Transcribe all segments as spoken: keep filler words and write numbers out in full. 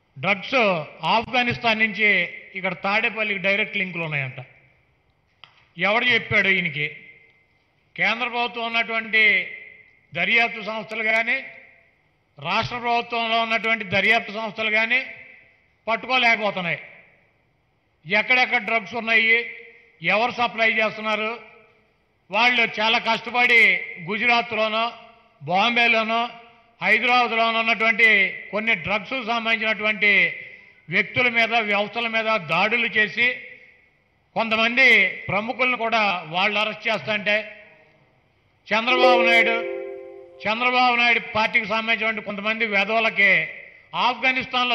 Drugs Afghanistan నుంచి ఇక్కడ తాడేపల్లికి direct లింకులు ఉన్నాయంట. ఎవడు చెప్పాడు ఈయనకి? కేంద్ర ప్రభుత్వం ఉన్నటువంటి దర్యాప్తు సంస్థలు కానీ రాష్ట్ర ప్రభుత్వంలో ఉన్నటువంటి దర్యాప్తు సంస్థలు కానీ పట్టుకోలేకపోతున్నాయి. ఎక్కడెక్కడ డ్రగ్స్ ఉన్నాయి, ఎవరు సప్లై చేస్తున్నారు? వాళ్ళు చాలా కష్టపడి గుజరాత్లోనో బాంబేలోనో హైదరాబాద్లోనో ఉన్నటువంటి కొన్ని డ్రగ్స్ సంబంధించినటువంటి వ్యక్తుల మీద వ్యవస్థల మీద దాడులు చేసి కొంతమంది ప్రముఖులను కూడా వాళ్ళు అరెస్ట్ చేస్తుంటే చంద్రబాబు నాయుడు చంద్రబాబు నాయుడు పార్టీకి సంబంధించినటువంటి కొంతమంది వెధవలకి ఆఫ్ఘనిస్తాన్లో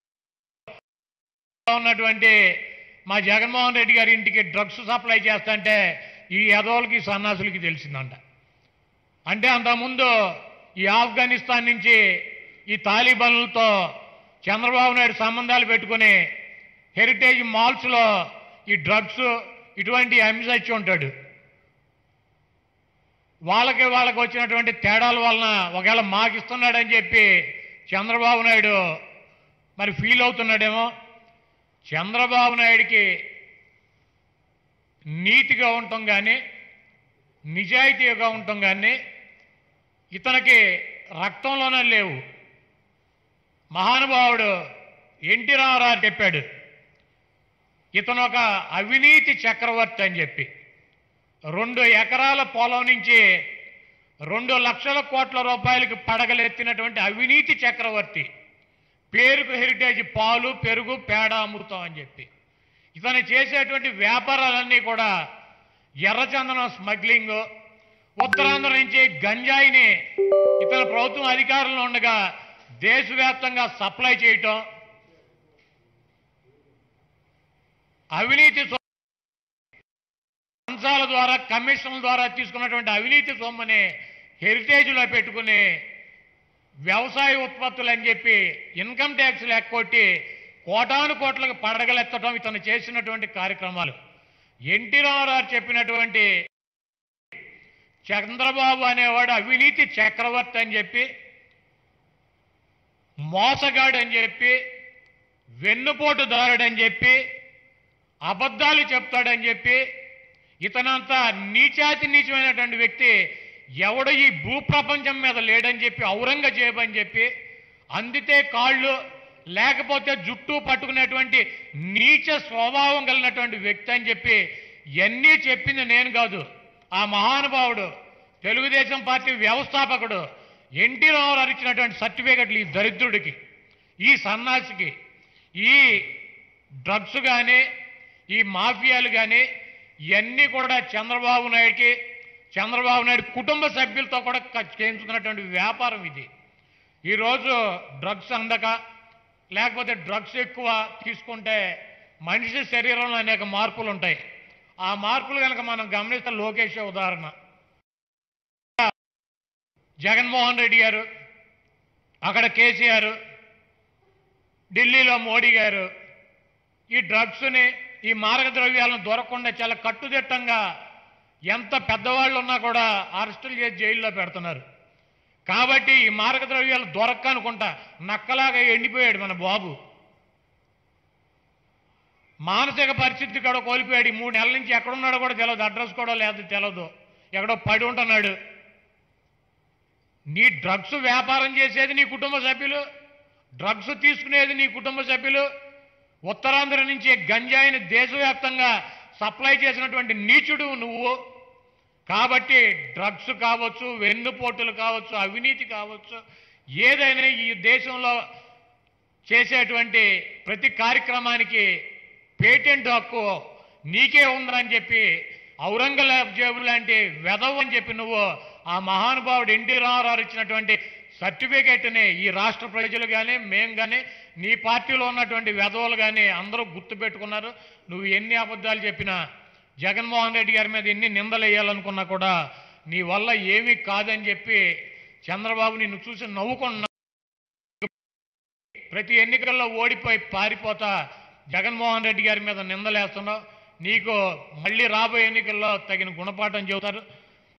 ఉన్నటువంటి మా జగన్మోహన్ రెడ్డి గారి ఇంటికి డ్రగ్స్ సప్లై చేస్తుంటే ఈ వెధవలకి సన్నాసులకి తెలిసిందంట. అంటే అంతకుముందు ఈ ఆఫ్ఘనిస్తాన్ నుంచి ఈ తాలిబాన్లతో చంద్రబాబు నాయుడు సంబంధాలు పెట్టుకుని హెరిటేజ్ మాల్స్లో ఈ డ్రగ్స్ ఇటువంటి అమ్మిసచ్చి ఉంటాడు. వాళ్ళకి వాళ్ళకి వచ్చినటువంటి తేడాల వలన ఒకవేళ మాకు ఇస్తున్నాడని చెప్పి చంద్రబాబు నాయుడు మరి ఫీల్ అవుతున్నాడేమో. చంద్రబాబు నాయుడికి నీతిగా ఉండటం కానీ నిజాయితీగా ఉండటం కానీ ఇతనికి రక్తంలోనే లేవు. మహానుభావుడు ఎన్టీ రామారావు చెప్పాడు, ఇతను ఒక అవినీతి చక్రవర్తి అని చెప్పి. రెండు ఎకరాల పొలం నుంచి రెండు లక్షల కోట్ల రూపాయలకి పడగలెత్తినటువంటి అవినీతి చక్రవర్తి. పేరుకు హెరిటేజ్ పాలు పెరుగు పేడ అమృతం అని చెప్పి. ఇతను చేసేటువంటి వ్యాపారాలన్నీ కూడా ఎర్రచందనం స్మగ్లింగ్, ఉత్తరాంధ్ర నుంచి గంజాయిని ఇతను ప్రభుత్వం అధికారంలో ఉండగా దేశవ్యాప్తంగా సప్లై చేయటం, అవినీతి అంశాల ద్వారా కమిషన్ల ద్వారా తీసుకున్నటువంటి అవినీతి సొమ్మని హెరిటేజ్లో పెట్టుకుని వ్యవసాయ ఉత్పత్తులు అని చెప్పి ఇన్కమ్ ట్యాక్స్లు ఎక్కొట్టి కోటాను కోట్లకు పడగలెత్తడం ఇతను చేసినటువంటి కార్యక్రమాలు. ఎన్టీ రామారావు చెప్పినటువంటి చంద్రబాబు అనేవాడు అవినీతి చక్రవర్తి అని చెప్పి, మోసగాడు అని చెప్పి, వెన్నుపోటుదారుడని చెప్పి, అబద్ధాలు చెప్తాడని చెప్పి, ఇతనంతా నీచాతి నీచమైనటువంటి వ్యక్తి ఎవడు ఈ భూప్రపంచం మీద లేడని చెప్పి ఔరంగజేబు అని చెప్పి, అందితే కాళ్ళు లేకపోతే జుట్టు పట్టుకునేటువంటి నీచ స్వభావం కలిగినటువంటి వ్యక్తి అని చెప్పి ఇవన్నీ చెప్పింది నేను కాదు, ఆ మహానుభావుడు తెలుగుదేశం పార్టీ వ్యవస్థాపకుడు ఎన్టీ రామారావు ఇచ్చినటువంటి సర్టిఫికెట్లు ఈ దరిద్రుడికి, ఈ సన్నాసికి. ఈ డ్రగ్స్ కానీ ఈ మాఫియాలు కానీ ఇవన్నీ కూడా చంద్రబాబు నాయుడికి చంద్రబాబు నాయుడు కుటుంబ సభ్యులతో కూడా చేయించుకున్నటువంటి వ్యాపారం ఇది. ఈరోజు డ్రగ్స్ అందక లేకపోతే డ్రగ్స్ ఎక్కువ తీసుకుంటే మనిషి శరీరంలో అనేక మార్పులు ఉంటాయి. ఆ మార్పులు కనుక మనం గమనిస్తే లోకేష్ ఉదాహరణ, జగన్మోహన్ రెడ్డి గారు, అక్కడ కేసీఆర్, ఢిల్లీలో మోడీ గారు ఈ డ్రగ్స్ని ఈ మారక ద్రవ్యాలను దొరకకుండా చాలా కట్టుదిట్టంగా ఎంత పెద్దవాళ్ళు ఉన్నా కూడా అరెస్టులు చేసి జైల్లో పెడుతున్నారు. కాబట్టి ఈ మారక ద్రవ్యాలు దొరక్క అనుకుంటా నక్కలాగా ఎండిపోయాడు మన బాబు. మానసిక పరిస్థితి కూడా కోల్పోయాడు. ఈ మూడు నెలల నుంచి ఎక్కడున్నాడో కూడా తెలియదు, అడ్రస్ కూడా లేదు తెలియదు, ఎక్కడో పడి ఉంటున్నాడు. నీ డ్రగ్స్ వ్యాపారం చేసేది నీ కుటుంబ సభ్యులు, డ్రగ్స్ తీసుకునేది నీ కుటుంబ సభ్యులు. ఉత్తరాంధ్ర నుంచి గంజాయిని దేశవ్యాప్తంగా సప్లై చేసినటువంటి నీచుడు నువ్వు. కాబట్టి డ్రగ్స్ కావచ్చు, వెన్నుపోటులు కావచ్చు, అవినీతి కావచ్చు, ఏదైనా ఈ దేశంలో చేసేటువంటి ప్రతి కార్యక్రమానికి పేటెంట్ హక్కు నీకే ఉందని చెప్పి ఔరంగజేబు లాంటి వెధవ అని చెప్పి నువ్వు ఆ మహానుభావుడు ఎన్టీ రామారావు ఇచ్చినటువంటి సర్టిఫికేట్ని ఈ రాష్ట్ర ప్రజలు కానీ మేము కానీ నీ పార్టీలో ఉన్నటువంటి వెధవలు కానీ అందరూ గుర్తుపెట్టుకున్నారు. నువ్వు ఎన్ని అబద్ధాలు చెప్పినా, జగన్మోహన్ రెడ్డి గారి మీద ఎన్ని నిందలు వేయాలనుకున్నా కూడా నీ వల్ల ఏమీ కాదని చెప్పి చంద్రబాబు నిన్ను చూసి నవ్వుకున్నా. ప్రతి ఎన్నికల్లో ఓడిపోయి పారిపోతా జగన్మోహన్ రెడ్డి గారి మీద నిందలేస్తున్నావు. నీకు మళ్ళీ రాబోయే ఎన్నికల్లో తగిన గుణపాఠం చెబుతారు.